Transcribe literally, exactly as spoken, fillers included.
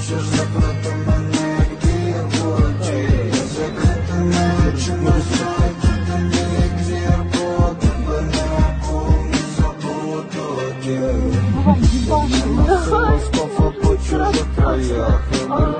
Хочеш закрити мене, где я воді, закритими очима знайду тобі двірку, тебе не оком не забуду. Ласкаво по чужих краях.